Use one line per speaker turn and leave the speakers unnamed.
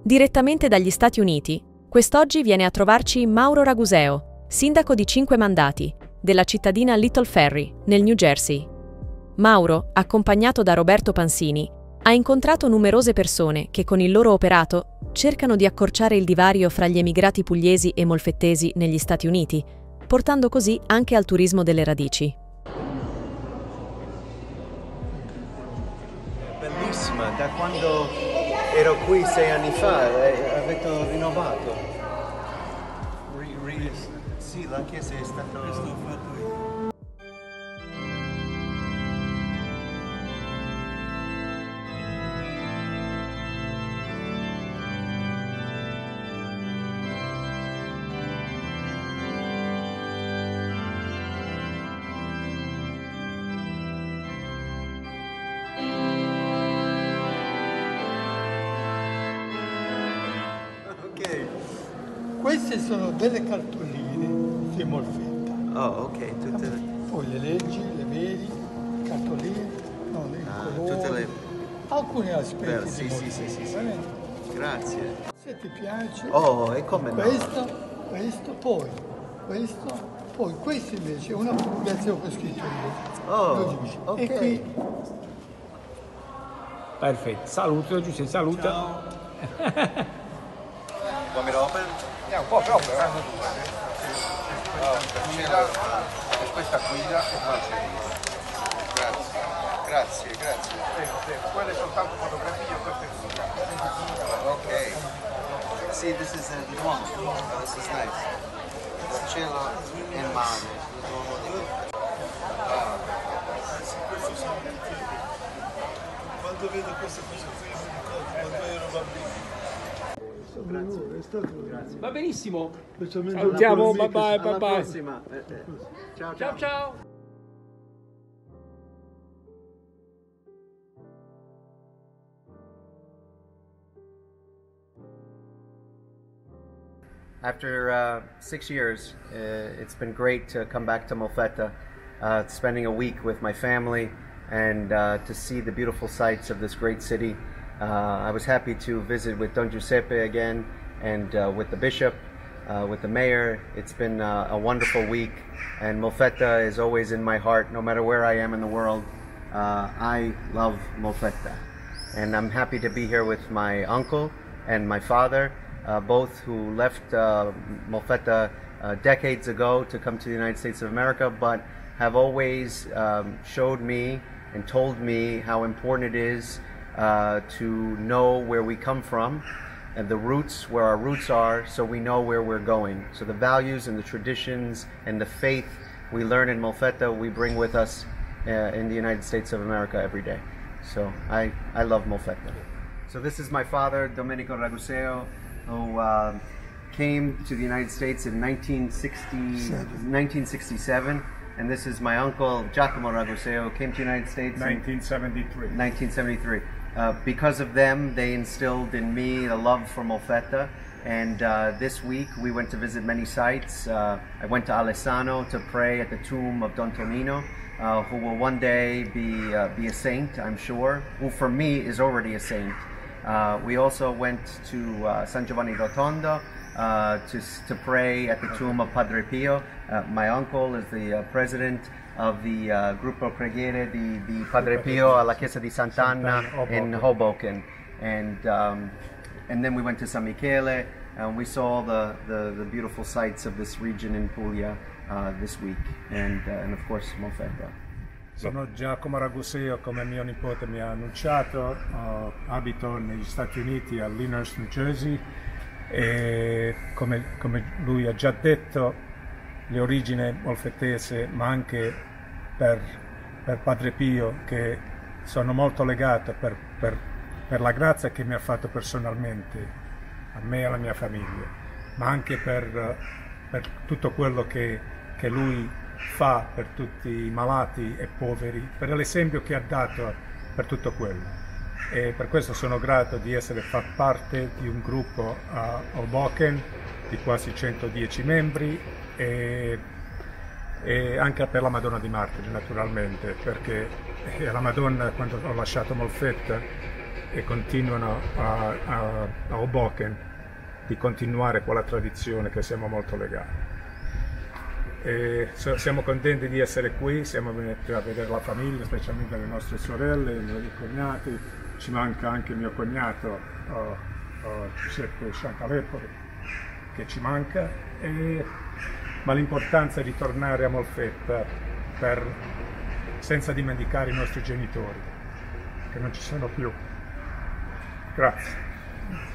Direttamente dagli Stati Uniti, quest'oggi viene a trovarci Mauro Raguseo, sindaco di 5 mandati, della cittadina Little Ferry, nel New Jersey. Mauro, accompagnato da Roberto Pansini, ha incontrato numerose persone che con il loro operato cercano di accorciare il divario fra gli emigrati pugliesi e molfettesi negli Stati Uniti, portando così anche al turismo delle radici.
Bellissima, da quando ero qui 6 anni fa, avete rinnovato. Sì, la chiesa è stata...
Queste sono delle cartoline di Molfetta.
Oh, ok, tutte le...
Poi le leggi, le vedi, cartoline, no, le colori,
tutte le...
alcuni aspetti
Beh,
di
sì,
Molfetta.
sì. Grazie.
Se ti piace,
Oh, e come no?
questo, poi questo invece è una pubblicazione che ho scritto io.
Oh, ok.
E qui...
Perfetto, saluto Giuseppe, saluta.
Ciao.
Want me to open?
Un po' proprio, e questa guida e grazie. Prego. Quelle soltanto fotografie, queste guida.
Ok. See, this is the one. Oh, this is nice. Cielo e mare.
Quando vedo queste cose qui mi ricordo quando ero bambino.
Grazie.
Va benissimo.
Salutiamo,
bye bye.
Alla prossima. Ciao. After 6 years, it's been great to come back to Molfetta, spending a week with my family and to see the beautiful sights of this great city. I was happy to visit with Don Giuseppe again and with the bishop, with the mayor. It's been a wonderful week, and Molfetta is always in my heart, no matter where I am in the world. I love Molfetta, and I'm happy to be here with my uncle and my father, both who left Molfetta decades ago to come to the United States of America, but have always showed me and told me how important it is to know where we come from and the roots, where our roots are, so we know where we're going. So the values and the traditions and the faith we learn in Molfetta, we bring with us in the United States of America every day. So I love Molfetta. So this is my father, Domenico Raguseo, who came to the United States in 1967. And this is my uncle, Giacomo Raguseo, came to the United States
1973.
in 1973. Because of them, they instilled in me a love for Molfetta. And this week, we went to visit many sites. I went to Alessano to pray at the tomb of Don Tonino, who will one day be a saint, I'm sure, who for me is already a saint. We also went to San Giovanni Rotondo to pray at the tomb of Padre Pio. My uncle is the president of the Gruppo Preghiere di Padre Pio alla Chiesa di Sant'Anna in Hoboken. And then we went to San Michele, and we saw the beautiful sights of this region in Puglia this week, and of course Molfetta.
Sono Giacomo Raguseo, come mio nipote mi ha annunciato, abito negli Stati Uniti a Lyndhurst, New Jersey, e come lui ha già detto, le origini molfettese, ma anche per Padre Pio, che sono molto legato per la grazia che mi ha fatto personalmente, a me e alla mia famiglia, ma anche per tutto quello che lui fa per tutti i malati e poveri, per l'esempio che ha dato per tutto quello. E per questo sono grato di far parte di un gruppo a Hoboken di quasi 110 membri e anche per la Madonna di Martiri, naturalmente, perché la Madonna, quando ho lasciato Molfetta, e continuano a Hoboken di continuare quella tradizione che siamo molto legati. E siamo contenti di essere qui, siamo venuti a vedere la famiglia, specialmente le nostre sorelle, i miei cognati, ci manca anche mio cognato Giuseppe Sciancalepoli, che ci manca, ma l'importanza è di tornare a Molfetta senza dimenticare i nostri genitori, che non ci sono più. Grazie.